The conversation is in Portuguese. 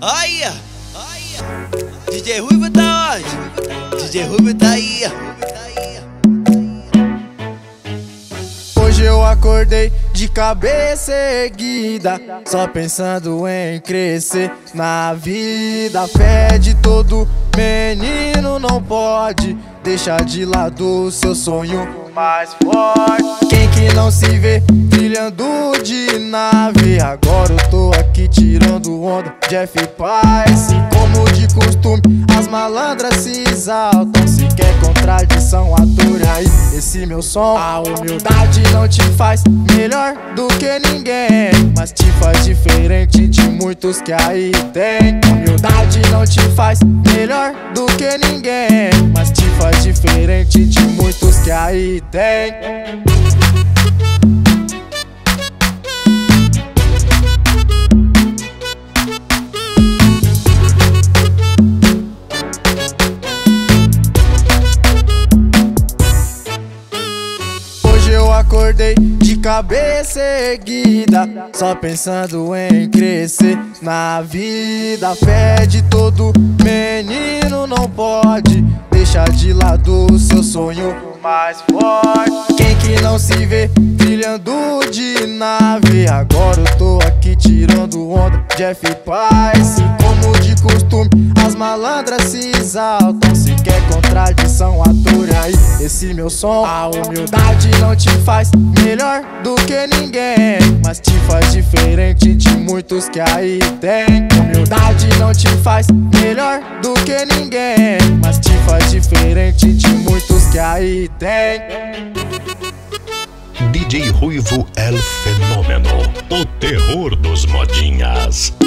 Aí, DJ Ruivo tá onde? DJ Ruivo tá aí. Hoje eu acordei de cabeça erguida, só pensando em crescer na vida. A fé de todo menino não pode deixar de lado o seu sonho mais forte. Quem que não se vê trilhando de nave? Agora eu tô aqui tirando onda de F-Paz. E como de costume, as malandras se exaltam. Se quer contradição, ature aí esse meu som. A humildade não te faz melhor do que ninguém, mas te faz diferente de muitos que aí tem. Humildade não te faz melhor do que ninguém, mas te faz diferente de muitos que aí tem. Hoje eu acordei de cabeça erguida, só pensando em crescer na vida. A fé de todo menino não pode deixar de lado o seu sonho mais forte. Quem que não se vê trilhando de nave? Agora eu tô aqui tirando onda de F-Paz. E como de costume, as malandras se exaltam. Se quer contradição, ature aí esse meu som. A humildade não te faz melhor do que ninguém, mas te faz diferente de muitos que aí tem. Humildade não te faz melhor do que ninguém, mas te faz diferente de muitos que aí tem. DJ Ruivo El Fenômeno, o terror dos modinhas.